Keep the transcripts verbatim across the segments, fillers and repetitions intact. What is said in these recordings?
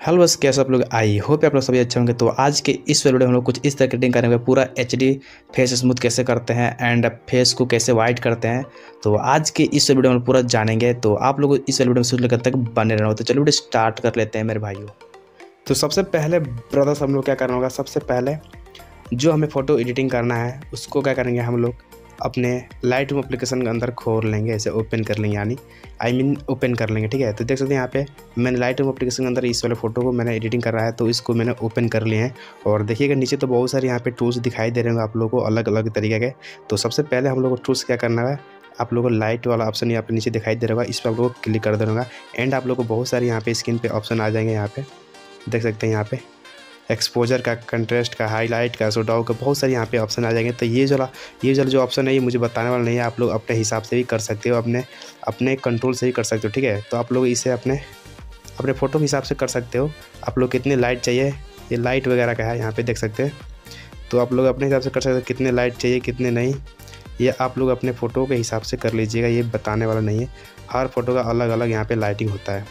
Hello बस कैसे आप लोग। आई होप आप लोग सभी अच्छे होंगे। तो आज के इस वीडियो में हम लोग कुछ इस तरह कटिंग करेंगे, पूरा एचडी फेस स्मूथ कैसे करते हैं एंड फेस को कैसे वाइट करते हैं। तो आज के इस वीडियो में पूरा जानेंगे। तो आप लोग इस वीडियो में शुरू लेकर तक बने रहना हो। तो चलिए वीडियो स्टार्ट कर लेते हैं मेरे भाइयों। तो सबसे पहले ब्रदर्स हम लोग क्या करना होगा, सबसे पहले जो हमें फ़ोटो एडिटिंग करना है उसको क्या करेंगे, हम लोग अपने लाइट रूम एप्लीकेशन के अंदर खोल लेंगे, ऐसे ओपन कर लेंगे, यानी आई मीन ओपन कर लेंगे। ठीक है, तो देख सकते हैं यहाँ पे मैंने लाइट रूम एप्लीकेशन के अंदर इस वाले फ़ोटो को मैंने एडिटिंग कर रहा है, तो इसको मैंने ओपन कर लिए हैं। और देखिएगा नीचे तो बहुत सारे यहाँ पे टूल्स दिखाई दे रहे होंगे आप लोगों को, अलग अलग तरीके के। तो सबसे पहले हम लोग को टूल्स क्या करना है, आप लोगों को लाइट वाला ऑप्शन यहाँ पे नीचे दिखाई दे रहा होगा, इस पर आप लोगों को क्लिक कर देना होगा। एंड आप लोग को बहुत सारे यहाँ पे स्क्रीन पे ऑप्शन आ जाएंगे। यहाँ पे देख सकते हैं, यहाँ पे एक्सपोजर का, कंट्रास्ट का, हाईलाइट का, शोडाउ का, बहुत सारे यहाँ पे ऑप्शन आ जाएंगे। तो ये जो ये जो जो ऑप्शन है ये मुझे बताने वाला नहीं है, आप लोग अपने हिसाब से भी कर सकते हो, अपने अपने कंट्रोल से ही कर सकते हो। ठीक है, तो आप लोग इसे अपने अपने फ़ोटो के हिसाब से कर सकते हो। आप लोग कितने लाइट चाहिए, ये लाइट वगैरह का है यहाँ पे देख सकते हैं। तो आप लोग अपने हिसाब से कर सकते हो, कितने लाइट चाहिए कितने नहीं, ये आप लोग अपने फ़ोटो के हिसाब से कर लीजिएगा। ये बताने वाला नहीं है, हर फ़ोटो का अलग अलग यहाँ पर लाइटिंग होता है।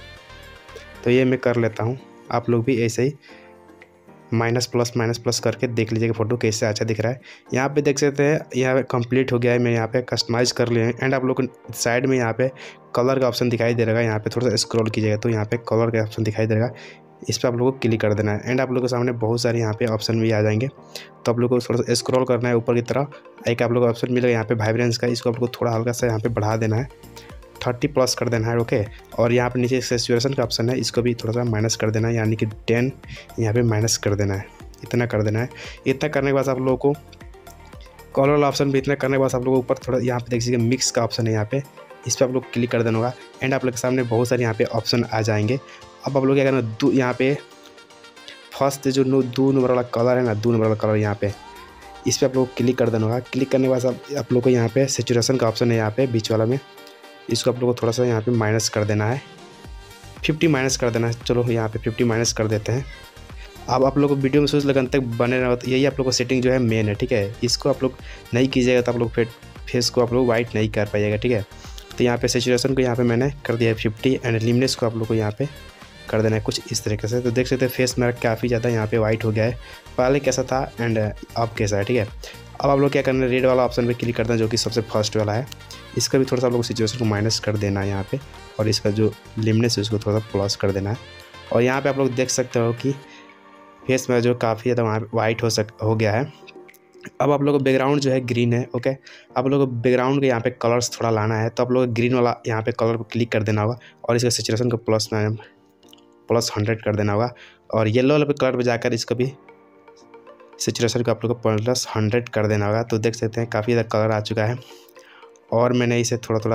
तो ये मैं कर लेता हूँ, आप लोग भी ऐसे ही माइनस प्लस माइनस प्लस करके देख लीजिएगा फ़ोटो कैसे अच्छा दिख रहा है। यहाँ पे देख सकते हैं, यहाँ पे कंप्लीट हो गया है, मैं यहाँ पे कस्टमाइज़ कर लिए हैं। एंड आप लोग को साइड में यहाँ पे कलर का ऑप्शन दिखाई दे रहेगा, यहाँ पे थोड़ा सा स्क्रॉल कीजिएगा तो यहाँ पे कलर का ऑप्शन दिखाई दे रहेगा, इस पर आप लोगों को क्लिक कर देना है। एंड आप लोगों के सामने बहुत सारे यहाँ पे ऑप्शन भी आ जाएंगे, तो आप लोग को थोड़ा सा स्क्रॉल करना है ऊपर की तरफ। एक आप लोग को ऑप्शन मिलेगा यहाँ पे वाइब्रेंस का, इसको आप लोग को थोड़ा हल्का सा यहाँ पे बढ़ा देना है, थर्टी प्लस कर देना है। ओके, और यहाँ पे नीचे सैचुरेशन का ऑप्शन है, इसको भी थोड़ा सा माइनस कर देना है, यानी कि टेन यहाँ पे माइनस कर देना है, इतना कर देना है। इतना करने के बाद आप लोगों को कलर वाला ऑप्शन भी इतना करने के बाद आप लोगों को ऊपर थोड़ा यहाँ पे देखिए मिक्स का ऑप्शन है, यहाँ पे इस पर आप लोग क्लिक कर देना होगा। एंड आप लोग के सामने बहुत सारे यहाँ पे ऑप्शन आ जाएंगे। अब आप लोग क्या करना, दो यहाँ पे फर्स्ट जो नो दो नंबर वाला कलर है ना, दो नंबर वाला कलर यहाँ पे इस पर आप लोग क्लिक कर देना होगा। क्लिक करने के बाद आप, आप लोग को यहाँ पे सैचुरेशन का ऑप्शन है, यहाँ पे बीच वाला में, इसको आप लोग को थोड़ा सा यहाँ पे माइनस कर देना है, फिफ्टी माइनस कर देना है। चलो यहाँ पे फिफ्टी माइनस कर देते हैं। अब आप लोग को वीडियो में सोच लगन तक बने रहो, तो यही आप लोग को सेटिंग जो है मेन है। ठीक है, इसको आप लोग नहीं कीजिएगा तो आप लोग फेस को आप लोग वाइट नहीं कर पाइएगा। ठीक है, तो यहाँ पे सैचुरेशन को यहाँ पे मैंने कर दिया है फिफ्टी, एंड लिमिनेस को आप लोग को यहाँ पे कर देना है कुछ इस तरीके से। तो देख सकते हैं फेस मेरा काफ़ी ज़्यादा यहाँ पे वाइट हो गया है, पहले कैसा था एंड अब कैसा है। ठीक है, अब आप लोग क्या करना है, रेड वाला ऑप्शन पे क्लिक करना है, जो कि सबसे फर्स्ट वाला है, इसका भी थोड़ा सा आप लोग सिचुएशन को माइनस कर देना है यहाँ पे, और इसका जो लिमिनेस है उसको थोड़ा सा प्लस कर देना है। और यहाँ पे आप लोग देख सकते हो कि फेस में जो काफ़ी ज़्यादा वहाँ वाइट हो सक हो गया है। अब आप लोग को बैकग्राउंड जो है ग्रीन है। ओके, आप लोग को बैकग्राउंड के यहाँ पे कलर्स थोड़ा लाना है, तो आप लोग ग्रीन वाला यहाँ पे कलर को क्लिक कर देना होगा, और इसका सिचुएशन को प्लस में प्लस हंड्रेड कर देना होगा। और येलो वाले कलर पर जाकर इसको भी सिचुएशन को आप लोग को प्लस हंड्रेड कर देना होगा। तो देख सकते हैं काफ़ी ज़्यादा कलर आ चुका है, और मैंने इसे थोड़ा थोड़ा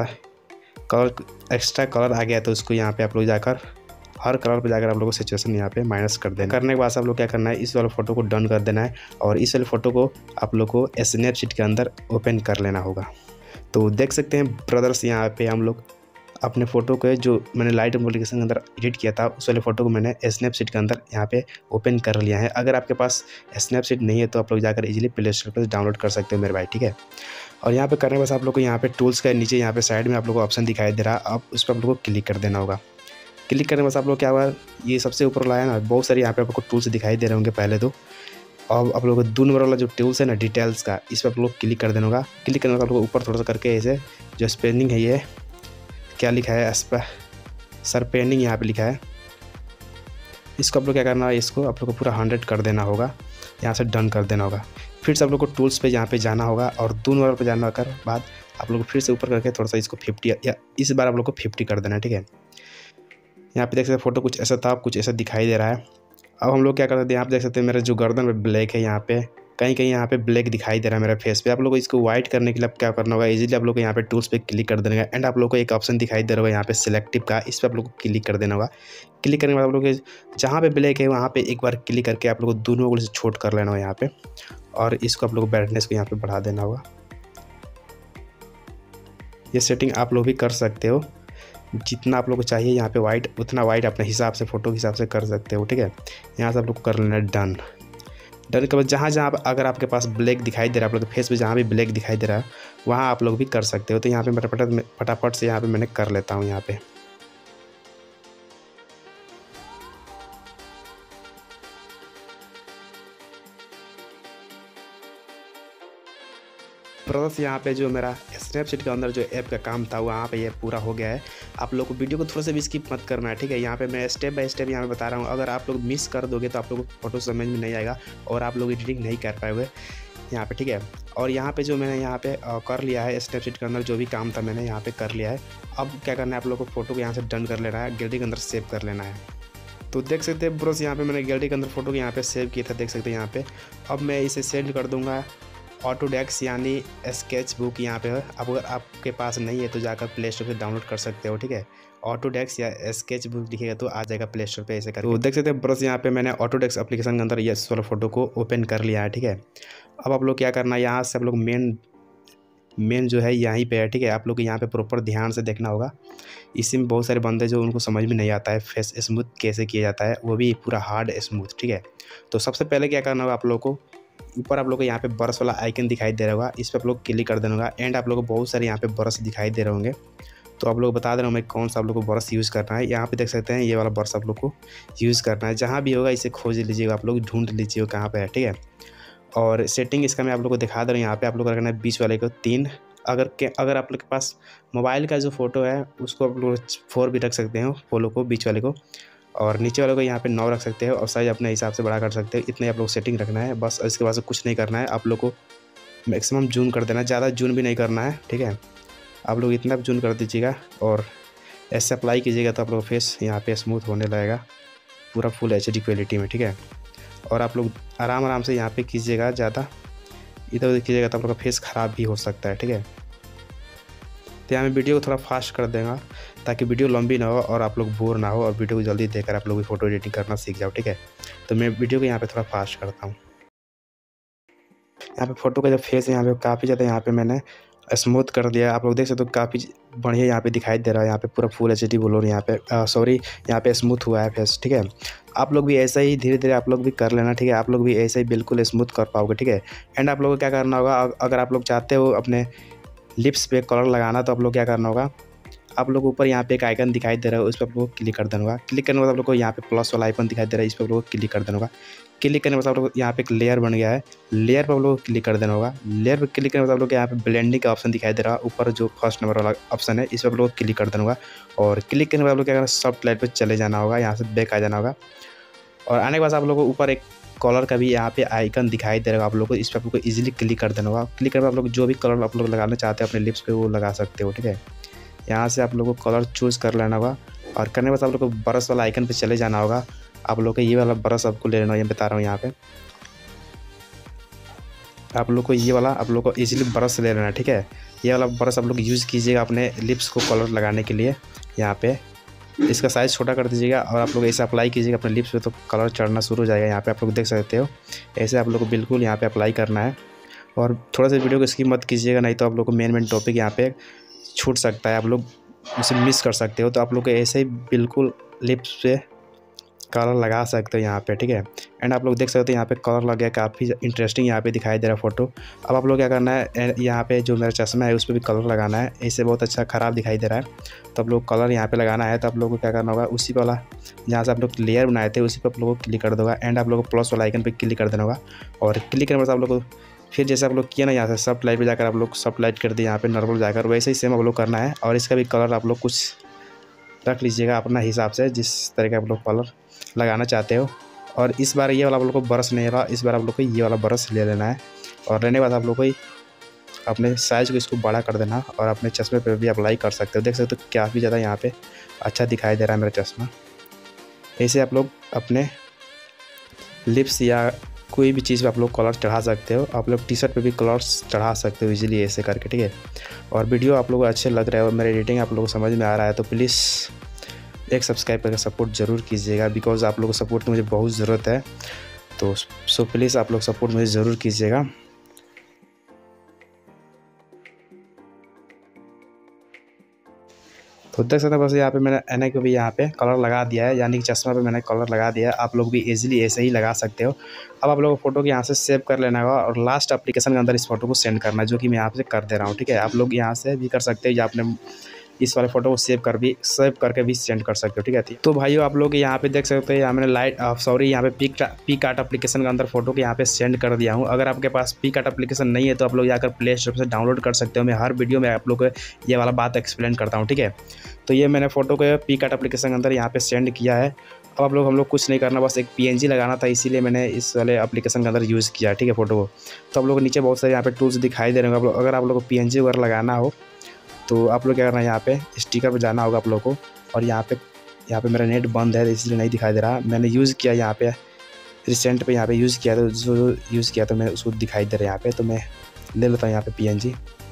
कलर एक्स्ट्रा कलर आ गया, तो उसको यहाँ पे आप लोग जाकर हर कलर पे जाकर आप लोगों को सिचुएशन यहाँ पे माइनस कर देना। करने के बाद आप लोग क्या करना है, इस वाले फ़ोटो को डन कर देना है, और इस वाले फ़ोटो को आप लोग को स्नैपचैट के अंदर ओपन कर लेना होगा। तो देख सकते हैं ब्रदर्स, यहाँ पे हम लोग अपने फ़ोटो के जो मैंने लाइट एप्लीकेशन के अंदर एडिट किया था, उस वाले फ़ोटो को मैंने स्नैपचैट के अंदर यहाँ पे ओपन कर लिया है। अगर आपके पास स्नैपचैट नहीं है तो आप लोग जाकर इजीली प्ले स्टोर पर डाउनलोड कर सकते हो मेरे भाई। ठीक है, और यहाँ पे करने के बाद आप लोग को यहाँ पे टूल्स का नीचे यहाँ पे साइड में आप लोग को ऑप्शन दिखाई दे रहा है, आप उस पर आप लोग को क्लिक कर देना होगा। क्लिक करने के बाद आप लोग क्या हुआ, ये सबसे ऊपर लाया ना, बहुत सारे यहाँ पे आपको टूल्स दिखाई दे रहे होंगे पहले तो। और आप लोगों को दो नंबर वाला जो टूल्स है ना, डिटेल्स का, इस पर आप लोग क्लिक कर देना होगा। क्लिक करने के बाद आप लोग ऊपर थोड़ा सा करके ऐसे जो स्पेलिंग है, ये क्या लिखा है इस पर, सरपेनिंग यहाँ पे लिखा है, इसको आप लोग क्या करना है, इसको आप लोग को पूरा हंड्रेड कर देना होगा, यहाँ से डन कर देना होगा। फिर से आप लोग को टूल्स पे यहाँ पे जाना होगा, और दो नंबर पे जाना कर बाद आप लोग को फिर से ऊपर करके थोड़ा सा इसको फिफ्टी, या इस बार आप लोग को फिफ्टी कर देना है। ठीक है, यहाँ पे देख सकते हैं फोटो कुछ ऐसा था, कुछ ऐसा दिखाई दे रहा है। अब हम लोग क्या करते हैं, यहाँ पे देख सकते हैं मेरा जो गर्दन में ब्लैक है, यहाँ पे कहीं कहीं यहाँ पे ब्लैक दिखाई दे रहा है मेरे फेस पे। आप लोग को इसको वाइट करने के लिए क्या करना होगा, इजीली आप लोग को यहाँ पे टूल्स पे क्लिक कर देना है। एंड आप लोग को एक ऑप्शन दिखाई दे रहा होगा यहाँ पे सिलेक्टिव का, इस पर आप लोग को क्लिक कर देना होगा। क्लिक करने के बाद आप लोग जहाँ पे ब्लैक है वहाँ पे एक बार क्लिक करके आप लोग को दोनों को छोट कर लेना होगा यहाँ पे, और इसको आप लोग को ब्राइटनेस को यहाँ पे बढ़ा देना होगा। ये सेटिंग आप लोग भी कर सकते हो, जितना आप लोग को चाहिए यहाँ पे वाइट, उतना वाइट अपने हिसाब से फ़ोटो के हिसाब से कर सकते हो। ठीक है, यहाँ से आप लोग को कर लेना है डन। डन के बाद जहाँ जहाँ अगर आपके पास ब्लैक दिखाई दे रहा है, आप लोग के फेस पे जहाँ भी ब्लैक दिखाई दे रहा है वहाँ आप लोग भी कर सकते हो। तो यहाँ पे मैं फटाफट फटाफट से यहाँ पे मैंने कर लेता हूँ यहाँ पे। प्लस यहाँ पे जो मेरा स्नैपचैट के अंदर जो ऐप का काम था वहाँ पे ये पूरा हो गया है। आप लोग को वीडियो को थोड़ा सा भी स्किप मत करना है, ठीक है। यहाँ पे मैं स्टेप बाय स्टेप यहाँ पे बता रहा हूँ। अगर आप लोग मिस कर दोगे तो आप लोग को फोटो समझ में नहीं आएगा और आप लोग एडिटिंग नहीं कर पाओगे यहाँ पे, ठीक है। और यहाँ पे जो मैंने यहाँ पे कर लिया है स्नैपचैट के अंदर जो भी काम था मैंने यहाँ पे कर लिया है। अब क्या करना है, आप लोग को फोटो को यहाँ से डन कर लेना है, गैलरी के अंदर सेव कर लेना है। तो देख सकते हैं ब्रोस, यहाँ पे मैंने गैलरी के अंदर फोटो को यहाँ पे सेव किया था, देख सकते हैं यहाँ पे। अब मैं इसे सेंड कर दूँगा ऑटोडेस्क यानी स्केच बुक। यहाँ पे अब अगर आपके पास नहीं है तो जाकर प्ले स्टोर से डाउनलोड कर सकते हो, ठीक है। ऑटोडेस्क या स्केच बुक लिखिएगा तो आ जाएगा प्ले स्टोर पे ऐसे करके। तो देख सकते हैं ब्रश, यहाँ पे मैंने ऑटोडेस्क एप्लीकेशन के अंदर ये वाला फोटो को ओपन कर लिया है, ठीक है। अब आप लोग क्या करना है, यहाँ से आप लोग मेन मेन जो है यहीं पे है, ठीक है। आप लोग यहाँ पे प्रॉपर ध्यान से देखना होगा। इसी में बहुत सारे बंदे जो उनको समझ में नहीं आता है फेस स्मूथ कैसे किया जाता है, वो भी पूरा हार्ड स्मूथ, ठीक है। तो सबसे पहले क्या करना होगा, आप लोग को ऊपर आप लोग को यहाँ पे ब्रश वाला आइकन दिखाई दे रहा होगा, इस पर आप लोग क्लिक कर देना होगा। एंड आप लोग को बहुत सारे यहाँ पे ब्रश दिखाई दे रहे होंगे, तो आप लोग बता दे रहा हूँ मैं कौन सा आप लोग को ब्रश यूज़ करना है। यहाँ पे देख सकते हैं ये वाला ब्रश आप लोग को यूज़ करना है। जहाँ भी होगा इसे खोज लीजिएगा, आप लोग ढूंढ लीजिएगा कहाँ पे है, ठीक है। और सेटिंग इसका मैं आप लोग को दिखा दे रहा हूँ। यहाँ पे आप लोग को रखना है बीच वाले को तीन। अगर के अगर आप लोग के पास मोबाइल का जो फोटो है उसको आप लोग फोर भी रख सकते हो, फॉलो को बीच वाले को, और नीचे वाले को यहाँ पे नौ रख सकते हो और साइज अपने हिसाब से बड़ा कर सकते हो। इतने आप लोग सेटिंग रखना है बस, इसके बाद से कुछ नहीं करना है। आप लोग को मैक्सिमम जूम कर देना है, ज़्यादा जूम भी नहीं करना है, ठीक है। आप लोग इतना जूम कर दीजिएगा और ऐसे अप्लाई कीजिएगा तो आप लोग फेस यहाँ पे स्मूथ होने लगेगा पूरा फुल एच डी क्वालिटी में, ठीक है। और आप लोग आराम आराम से यहाँ पे कीजिएगा, ज़्यादा इधर उधर कीजिएगा तो आप लोग का फेस ख़राब भी हो सकता है, ठीक है। तो यहाँ मैं वीडियो को थोड़ा फास्ट कर देगा ताकि वीडियो लंबी ना हो और आप लोग बोर ना हो और वीडियो को जल्दी देखकर आप लोग भी फ़ोटो एडिटिंग करना सीख जाओ, ठीक है। तो मैं वीडियो को यहाँ पे थोड़ा फास्ट करता हूँ। यहाँ पे फ़ोटो का जो फेस है यहाँ पे काफ़ी ज़्यादा यहाँ पे मैंने स्मूथ कर दिया। आप लोग देख सकते हो काफ़ी बढ़िया यहाँ पे दिखाई दे रहा है। यहाँ पे पूरा फुल एच डी बोलो यहाँ पे सॉरी यहाँ पे स्मूथ हुआ है फेस, ठीक है। आप लोग भी ऐसा ही धीरे धीरे आप लोग भी कर लेना, ठीक है। आप लोग भी ऐसे ही बिल्कुल स्मूथ कर पाओगे, ठीक है। एंड आप लोग को क्या करना होगा, अगर आप लोग चाहते हो अपने लिप्स पे कलर लगाना तो आप लोग क्या करना होगा, आप लोग ऊपर यहाँ पे एक आइकन दिखाई दे रहा है उस पर आप लोग को क्लिक कर देना होगा। क्लिक करने के बाद आप लोग को यहाँ पे प्लस वाला आइकन दिखाई दे रहा है, इस पर आप लोग को क्लिक कर देना होगा। क्लिक करने के बाद आप लोग यहाँ पे एक लेयर बन गया है, लेयर पर आप लोग को क्लिक कर देना होगा। लेयर पर क्लिक करने के बाद आप लोग यहाँ पे ब्लेंडिंग का ऑप्शन दिखाई दे रहा है, ऊपर जो फर्स्ट नंबर वाला ऑप्शन है इस पर आप लोग को क्लिक कर देना होगा। और क्लिक करने के बाद आप लोग क्या करना, सॉफ्ट लाइट पर चले जाना होगा, यहाँ से बैक आ जाना होगा। और आने के बाद आप लोग को ऊपर एक कलर का भी यहाँ पे आइकन दिखाई दे रहा है, आप लोग को इस पर आप लोग को इजीली क्लिक कर देना होगा। क्लिक करके आप लोग जो भी कलर आप लोग लगाना चाहते हैं अपने लिप्स पे वो लगा सकते हो, ठीक है। यहाँ से आप लोग को कलर चूज़ कर लेना होगा और करने के बाद आप लोग को ब्रश वाला आइकन पे चले जाना होगा। आप लोग को ये वाला ब्रश आपको ले लेना है, ये बता रहा हूँ। यहाँ पे आप लोग को ये वाला आप लोग को इजीली ब्रश ले लेना है, ठीक है। ये वाला ब्रश आप लोग यूज़ कीजिएगा अपने लिप्स को कलर लगाने के लिए। यहाँ पे इसका साइज़ छोटा कर दीजिएगा और आप लोग ऐसे अप्लाई कीजिएगा अपने लिप्स पे तो कलर चढ़ना शुरू हो जाएगा। यहाँ पे आप लोग देख सकते हो, ऐसे आप लोग को बिल्कुल यहाँ पे अप्लाई करना है। और थोड़ा सा वीडियो को स्किप मत कीजिएगा, नहीं तो आप लोग को मेन मेन टॉपिक यहाँ पे छूट सकता है, आप लोग उसे मिस कर सकते हो। तो आप लोग को ऐसे ही बिल्कुल लिप्स पे कलर लगा सकते हो यहाँ पे, ठीक है। एंड आप लोग देख सकते हो यहाँ पे कलर लग गया, काफ़ी इंटरेस्टिंग यहाँ पे दिखाई दे रहा है फोटो। अब आप लोग क्या करना है, यहाँ पे जो मेरा चश्मा है उस पर भी कलर लगाना है, ऐसे बहुत अच्छा ख़राब दिखाई दे रहा है। तो आप लोग कलर यहाँ पे लगाना है, तो आप लोग को क्या करना होगा, उसी वाला जहाँ से आप लोग लेयर बनाए थे उसी पर आप लोग को क्लिक कर दोगा। एंड आप लोग को प्लस वाला आइकन पर क्लिक कर देना होगा और क्लिक करने के बाद आप लोग को फिर जैसे आप लोग किया ना, यहाँ से सब लाइट पे जाकर आप लोग सब लाइट कर दिए, यहाँ पे नॉर्मल जाकर वैसे ही सेम आप लोग करना है। और इसका भी कलर आप लोग कुछ रख लीजिएगा अपना हिसाब से, जिस तरह का आप लोग कलर लगाना चाहते हो। और इस बार ये वाला आप लोग को ब्रश नहीं रहा, इस बार आप लोग को ये वाला ब्रश ले लेना है। और लेने के बाद आप लोग को अपने साइज़ को इसको बड़ा कर देना और अपने चश्मे पे भी अप्लाई कर सकते हो। देख सकते हो काफ़ी ज़्यादा यहाँ पे अच्छा दिखाई दे रहा है मेरा चश्मा। ऐसे आप लोग अपने लिप्स या कोई भी चीज़ पे आप लोग कलर चढ़ा सकते हो। आप लोग टी शर्ट पे भी कलर्स चढ़ा सकते हो इजीली ऐसे करके, ठीक है। और वीडियो आप लोग को अच्छे लग रहे हो, मेरे एडिटिंग आप लोगों को समझ में आ रहा है तो प्लीज़ एक सब्सक्राइब करके सपोर्ट ज़रूर कीजिएगा, बिकॉज़ आप लोगों को सपोर्ट की मुझे बहुत ज़रूरत है। तो सो प्लीज़ आप लोग सपोर्ट मुझे ज़रूर कीजिएगा। तो देख सकते हैं बस यहाँ पे मैंने एने को भी यहाँ पे कलर लगा दिया है, यानी कि चश्मा पे मैंने कलर लगा दिया है। आप लोग भी इजीली ऐसे ही लगा सकते हो। अब आप लोगों को फोटो को यहाँ से सेव कर लेना होगा और लास्ट एप्लीकेशन के अंदर इस फोटो को सेंड करना है, जो कि मैं यहाँ से कर दे रहा हूँ, ठीक है। आप लोग यहाँ से भी कर सकते हो या अपने इस वाले फ़ोटो को सेव कर भी सेव करके भी सेंड कर सकते हो, ठीक है। तो भाइयों आप लोग यहाँ पे देख सकते हो, यहाँ मैंने लाइट सॉरी यहाँ पे पिक पिक आर्ट एप्लीकेशन के अंदर फोटो के यहाँ पे सेंड कर दिया हूँ। अगर आपके पास पिक आर्ट एप्लीकेशन नहीं है तो आप लोग जाकर प्ले स्टोर से डाउनलोड कर सकते हो। मैं हर वीडियो में आप लोग को ये वाला बात एक्सप्लेन करता हूँ, ठीक है। तो ये मैंने फ़ोटो को पिक आर्ट एप्लीकेशन के अंदर यहाँ पे सेंड किया है। अब आप लोग हम लोग कुछ नहीं करना, बस एक पीएनजी लगाना था, इसीलिए मैंने इस वाले एप्लीकेशन के अंदर यूज़ किया, ठीक है, फ़ोटो को। तो आप लोग नीचे बहुत सारे यहाँ पे टूल्स दिखाई दे रहे होंगे। अगर आप लोग को पीएनजी वगैरह लगाना हो तो आप लोग क्या करना है, यहाँ पे स्टिकर पर जाना होगा आप लोग को। और यहाँ पे यहाँ पे मेरा नेट बंद है इसलिए नहीं दिखाई दे रहा। मैंने यूज़ किया यहाँ पे रिसेंट पे यहाँ पे यूज़ किया, तो जो यूज़ किया तो मैं उसको दिखाई दे रहा है यहाँ पे। तो मैं ले लेता हूँ यहाँ पे पीएनजी।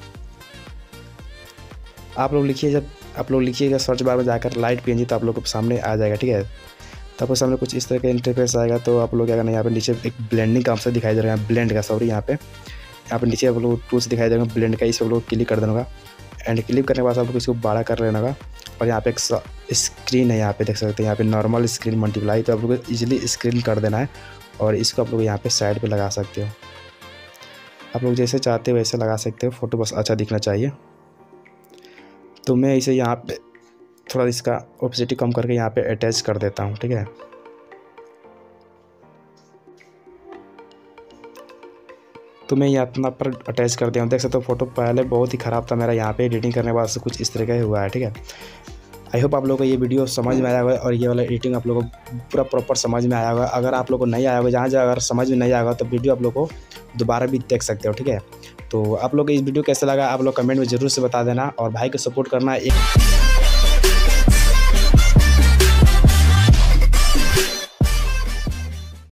आप लोग लिखिए, जब आप लोग लिखिएगा सर्च बार में जाकर लाइट पीएनजी तो आप लोग को सामने आ जाएगा, ठीक है। तो आपको सामने कुछ इस तरह का इंटरफेस आएगा। तो आप लोग क्या करना है, यहाँ पे नीचे एक ब्लेंडिंग का ऑप्शन दिखाई दे रहा है, ब्लेंड का सॉरी यहाँ पे यहाँ पे नीचे आप लोग टूल्स दिखाई देगा ब्लेंड का, इस पर लोग क्लिक कर देना होगा। एंड क्लिक करने के बाद आप लोग इसको बड़ा कर लेना होगा। और यहाँ पे एक स्क्रीन है, यहाँ पे देख सकते हैं, यहाँ पे नॉर्मल स्क्रीन मल्टीप्लाई, तो आप लोग को ईजिली स्क्रीन कर देना है। और इसको आप लोग यहाँ पे साइड पे लगा सकते हो, आप लोग जैसे चाहते हो वैसे लगा सकते हो, फ़ोटो बस अच्छा दिखना चाहिए। तो मैं इसे यहाँ पे थोड़ा इसका ओपेसिटी कम करके यहाँ पे अटैच कर देता हूँ, ठीक है। तो मैं यहाँ अपना पर अटैच कर दिया हूँ, देख सकते हो फ़ोटो पहले बहुत ही ख़राब था मेरा, यहाँ पे एडिटिंग करने के बाद से कुछ इस तरह का हुआ है, ठीक है। आई होप आप लोगों को ये वीडियो समझ में आया होगा और ये वाला एडिटिंग आप लोगों को पूरा प्रॉपर समझ में आया होगा। अगर आप लोगों को नहीं आया होगा, जहाँ जहाँ अगर समझ में नहीं आया होगा तो वीडियो आप लोगों को दोबारा भी देख सकते हो, ठीक है। तो आप लोग को इस वीडियो कैसा लगा आप लोग कमेंट में ज़रूर से बता देना और भाई को सपोर्ट करना। एक